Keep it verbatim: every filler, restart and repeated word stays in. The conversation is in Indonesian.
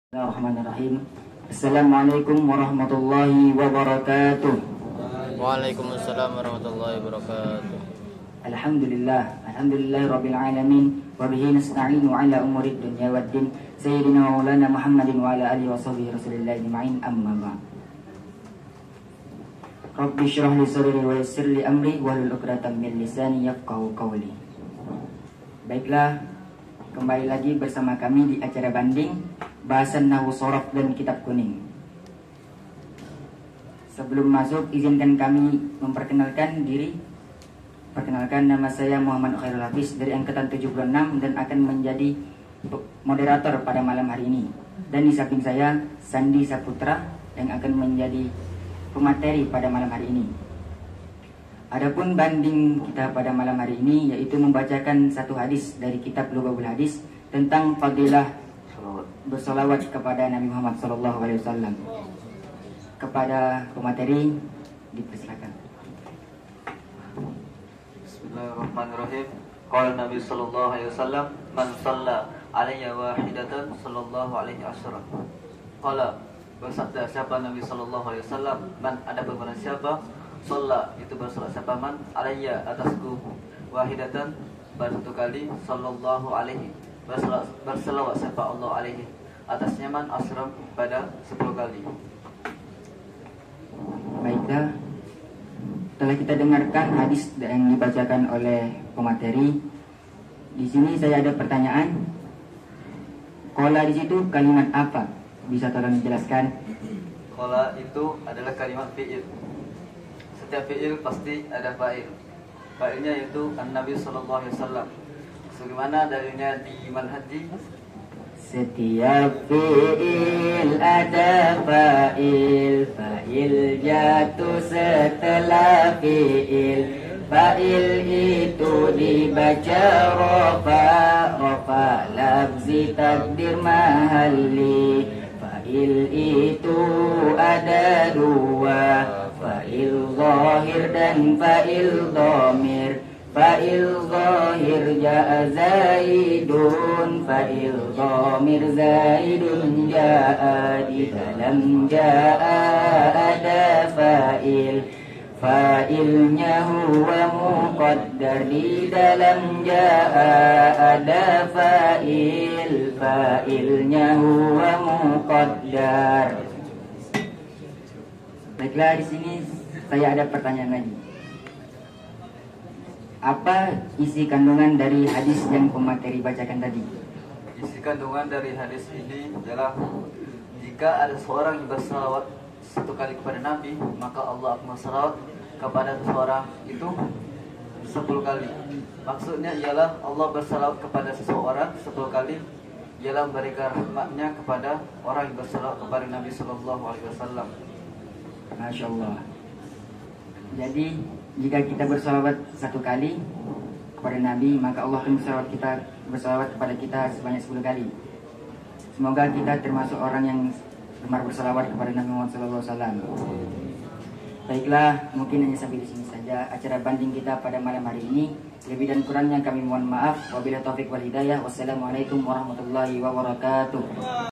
Bismillahirrahmanirrahim. Assalamualaikum warahmatullahi wabarakatuh. Waalaikumsalam warahmatullahi wabarakatuh. Alhamdulillah, alhamdulillahi rabbil alamin, wa bihi nasta'inu ala umurid dunya waddin, sayyidina wa maulana Muhammadin wa ala alihi wa sahbihi rasulillahi ajma'in, amma ba'd. Rabbi syrah li sadri wa yassir li amri wahlul 'uqdatam min lisani yafqahu qawli. Baiklah, kembali lagi bersama kami di acara banding bahasan Nahwu Shorof dan Kitab Kuning. Sebelum masuk, izinkan kami memperkenalkan diri. Perkenalkan, nama saya Muhammad Khairul Hafiz dari angkatan tujuh puluh enam dan akan menjadi moderator pada malam hari ini. Dan di samping saya Sandi Saputra yang akan menjadi pemateri pada malam hari ini. Adapun banding kita pada malam hari ini yaitu membacakan satu hadis dari kitab Lughatul Hadis tentang fadilah bersolawat kepada Nabi Muhammad Sallallahu Alaihi Wasallam. Kepada pemateri dipersilakan. Bismillahirrahmanirrahim. Qala Nabi Sallallahu Alaihi Wasallam, man shalla alayya wahidatan sallallahu alaihi wasallam. Qala, bersabda siapa Nabi Sallallahu Alaihi Wasallam, man, ada beberapa siapa, shalla itu bersolat siapa, man alayya atasku, wahidatan pada satu kali, sallallahu alaihi berselawat siapa Allah alaihi atasnya, man asram pada sepuluh kali. Baiklah, setelah kita dengarkan hadis yang dibacakan oleh pemateri, di sini saya ada pertanyaan. Qala di situ kalimat apa? Bisa tolong dijelaskan? Qala itu adalah kalimat fi'il. Setiap fi'il pasti ada fa'il. Fa'ilnya yaitu An-Nabi sallallahu alaihi wasallam. Sebagaimana dalilnya di manhaji, setiap fi'il ada fa'il, fa'il jatuh setelah fi'il, fa'il itu dibaca rofa, rofa lafzi takdir mahalli. Fa'il itu ada dua, fa'il zahir dan fa'il dhamir. Fa'il zahir ja'a zaidun, fa'il dhamir zaidun ja'a. Di dalam ja'a ada fa'il, fa'ilnya huwa muqaddar. Di dalam ja'a ada fa'il, fa'ilnya huwa muqaddar. Baiklah, di sini saya ada pertanyaan lagi. Apa isi kandungan dari hadis yang pemateri bacakan tadi? isi kandungan dari hadis ini adalah jika ada seorang yang bersalawat satu kali kepada Nabi, maka Allah akan bersalawat kepada seseorang itu sepuluh kali. Maksudnya ialah Allah bersalawat kepada seseorang sepuluh kali, ialah memberikan rahmatnya kepada orang yang bersalawat kepada Nabi Sallallahu Alaihi Wasallam. Masya Allah. Jadi jika kita bersalawat satu kali kepada Nabi, maka Allah akan bersalawat kita bersalawat kepada kita sebanyak sepuluh kali. Semoga kita termasuk orang yang gemar bersalawat kepada Nabi Muhammad shallallahu alaihi wasallam. Baiklah, mungkin hanya sampai di sini saja acara banding kita pada malam hari ini. Lebih dan kurangnya kami mohon maaf. Wabillahi taufiq wal hidayah. Wassalamualaikum warahmatullahi wabarakatuh.